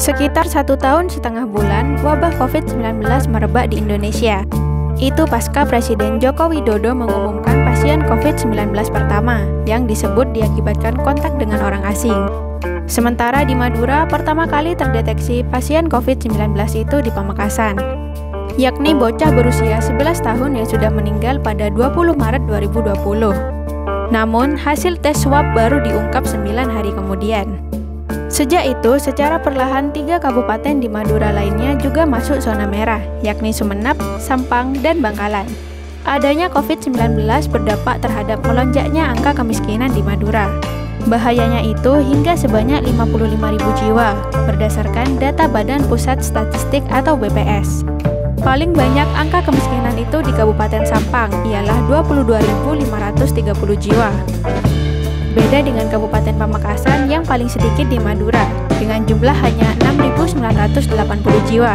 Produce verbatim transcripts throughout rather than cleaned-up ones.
Sekitar satu tahun setengah bulan, wabah covid sembilan belas merebak di Indonesia. Itu pasca Presiden Joko Widodo mengumumkan pasien covid sembilan belas pertama, yang disebut diakibatkan kontak dengan orang asing. Sementara di Madura, pertama kali terdeteksi pasien covid sembilan belas itu di Pamekasan, yakni bocah berusia sebelas tahun yang sudah meninggal pada dua puluh Maret dua ribu dua puluh. Namun, hasil tes swab baru diungkap sembilan hari kemudian. Sejak itu, secara perlahan tiga kabupaten di Madura lainnya juga masuk zona merah, yakni Sumenep, Sampang, dan Bangkalan. Adanya covid sembilan belas berdampak terhadap melonjaknya angka kemiskinan di Madura. Bahayanya itu hingga sebanyak lima puluh lima ribu jiwa, berdasarkan data Badan Pusat Statistik atau B P S. Paling banyak angka kemiskinan itu di Kabupaten Sampang, ialah dua puluh dua ribu lima ratus tiga puluh jiwa. Beda dengan Kabupaten Pamekasan yang paling sedikit di Madura, dengan jumlah hanya enam ribu sembilan ratus delapan puluh jiwa.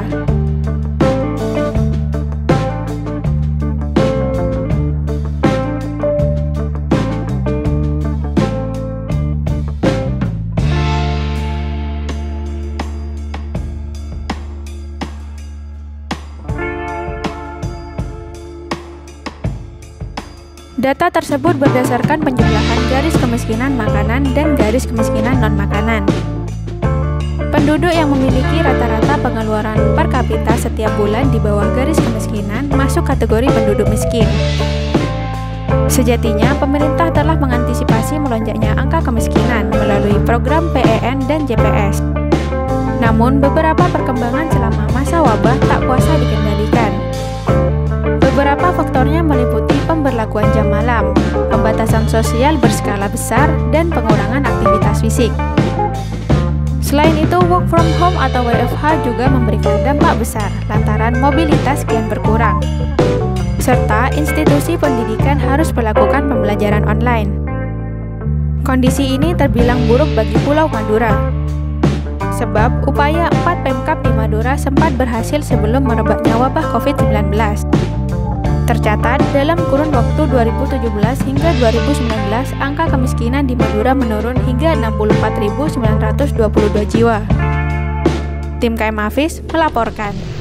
Data tersebut berdasarkan penjumlahan garis kemiskinan makanan dan garis kemiskinan non-makanan. Penduduk yang memiliki rata-rata pengeluaran per kapita setiap bulan di bawah garis kemiskinan masuk kategori penduduk miskin. Sejatinya, pemerintah telah mengantisipasi melonjaknya angka kemiskinan melalui program P E N dan J P S. Namun, beberapa perkembangan selama masa wabah tak kuasa dikendalikan. Beberapa faktornya meliputi pemberlakuan jam malam, pembatasan sosial berskala besar, dan pengurangan aktivitas fisik. Selain itu, work from home atau W F H juga memberikan dampak besar lantaran mobilitas kian berkurang. Serta institusi pendidikan harus melakukan pembelajaran online. Kondisi ini terbilang buruk bagi Pulau Madura. Sebab upaya empat Pemkab di Madura sempat berhasil sebelum merebaknya wabah covid sembilan belas. Tercatat, dalam kurun waktu dua ribu tujuh belas hingga dua ribu sembilan belas, angka kemiskinan di Madura menurun hingga enam puluh empat ribu sembilan ratus dua puluh dua jiwa. Tim K M Hafiz melaporkan.